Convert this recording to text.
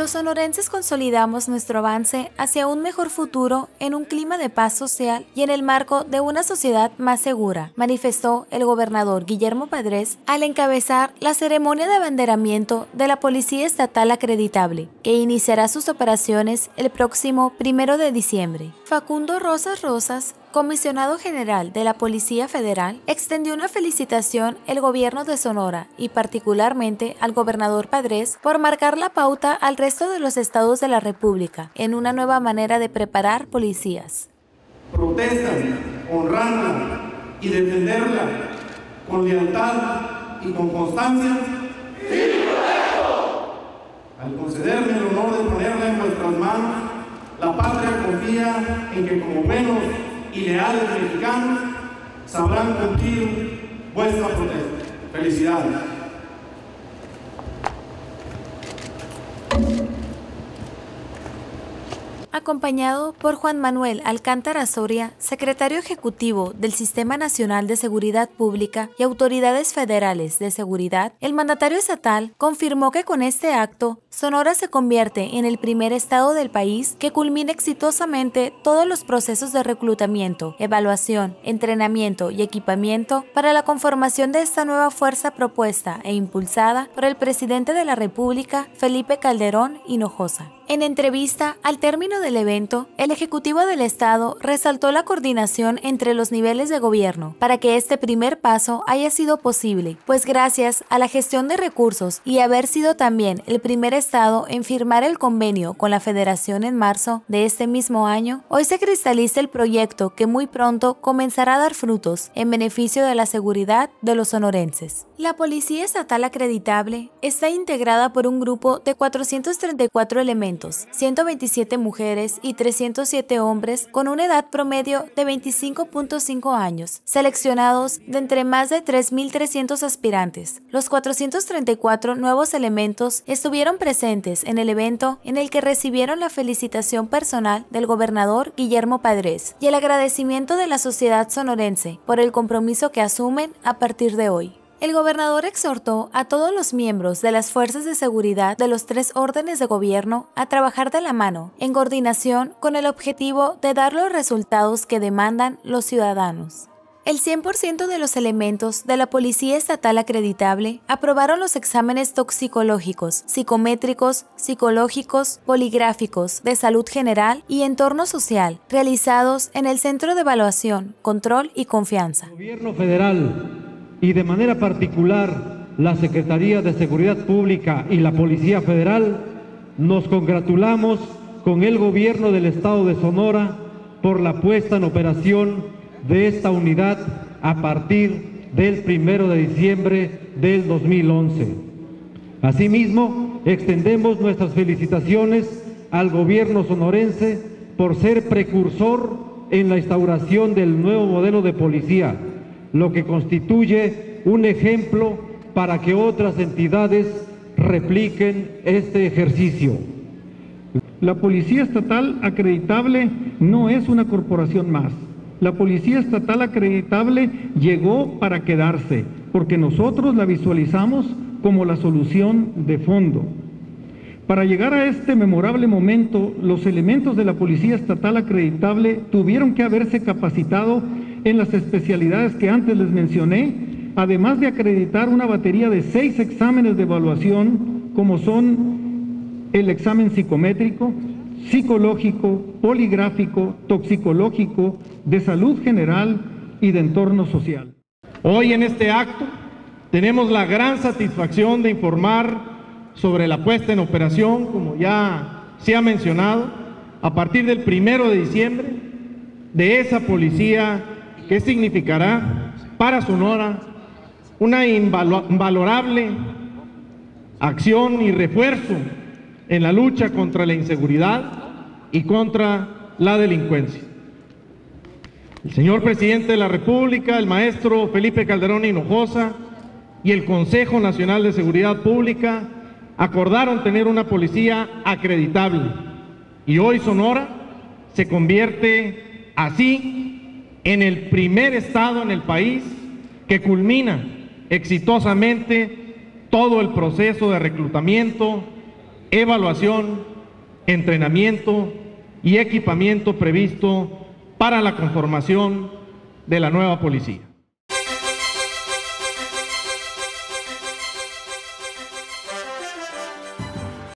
Los sonorenses consolidamos nuestro avance hacia un mejor futuro en un clima de paz social y en el marco de una sociedad más segura, manifestó el gobernador Guillermo Padres al encabezar la ceremonia de abanderamiento de la Policía Estatal Acreditable, que iniciará sus operaciones el próximo 1 de diciembre. Facundo Rosas, comisionado general de la Policía Federal, extendió una felicitación al gobierno de Sonora y particularmente al gobernador Padres por marcar la pauta al resto de los estados de la República en una nueva manera de preparar policías. Protestan, honrarla y defenderla con lealtad y con constancia. ¡Sí, correcto! Al concederme el honor de ponerla en vuestras manos, la patria confía en que como buenos y leales mexicanos sabrán cumplir vuestra protesta. Felicidades. Acompañado por Juan Manuel Alcántara Soria, secretario ejecutivo del Sistema Nacional de Seguridad Pública y autoridades federales de seguridad, el mandatario estatal confirmó que con este acto, Sonora se convierte en el primer estado del país que culmina exitosamente todos los procesos de reclutamiento, evaluación, entrenamiento y equipamiento para la conformación de esta nueva fuerza propuesta e impulsada por el presidente de la República, Felipe Calderón Hinojosa. En entrevista al término del evento, el Ejecutivo del Estado resaltó la coordinación entre los niveles de gobierno para que este primer paso haya sido posible, pues gracias a la gestión de recursos y haber sido también el primer Estado en firmar el convenio con la Federación en marzo de este mismo año, hoy se cristaliza el proyecto que muy pronto comenzará a dar frutos en beneficio de la seguridad de los sonorenses. La Policía Estatal Acreditable está integrada por un grupo de 434 elementos, 127 mujeres y 307 hombres con una edad promedio de 25.5 años, seleccionados de entre más de 3.300 aspirantes. Los 434 nuevos elementos estuvieron presentes en el evento en el que recibieron la felicitación personal del gobernador Guillermo Padres y el agradecimiento de la sociedad sonorense por el compromiso que asumen a partir de hoy. El gobernador exhortó a todos los miembros de las fuerzas de seguridad de los 3 órdenes de gobierno a trabajar de la mano, en coordinación con el objetivo de dar los resultados que demandan los ciudadanos. El 100% de los elementos de la Policía Estatal Acreditable aprobaron los exámenes toxicológicos, psicométricos, psicológicos, poligráficos, de salud general y entorno social, realizados en el Centro de Evaluación, Control y Confianza. El Gobierno Federal y de manera particular la Secretaría de Seguridad Pública y la Policía Federal, nos congratulamos con el Gobierno del Estado de Sonora por la puesta en operación de esta unidad a partir del 1 de diciembre del 2011. Asimismo, extendemos nuestras felicitaciones al Gobierno sonorense por ser precursor en la instauración del nuevo modelo de policía, lo que constituye un ejemplo para que otras entidades repliquen este ejercicio. La Policía Estatal Acreditable no es una corporación más. La Policía Estatal Acreditable llegó para quedarse, porque nosotros la visualizamos como la solución de fondo. Para llegar a este memorable momento, los elementos de la Policía Estatal Acreditable tuvieron que haberse capacitado en las especialidades que antes les mencioné, además de acreditar una batería de 6 exámenes de evaluación, como son el examen psicométrico, psicológico, poligráfico, toxicológico, de salud general y de entorno social. Hoy en este acto tenemos la gran satisfacción de informar sobre la puesta en operación, como ya se ha mencionado, a partir del 1 de diciembre, de esa policía que significará para Sonora una invalorable acción y refuerzo en la lucha contra la inseguridad y contra la delincuencia. El señor presidente de la República, el maestro Felipe Calderón Hinojosa y el Consejo Nacional de Seguridad Pública acordaron tener una policía acreditable y hoy Sonora se convierte así en el primer estado en el país que culmina exitosamente todo el proceso de reclutamiento, evaluación, entrenamiento y equipamiento previsto para la conformación de la nueva policía.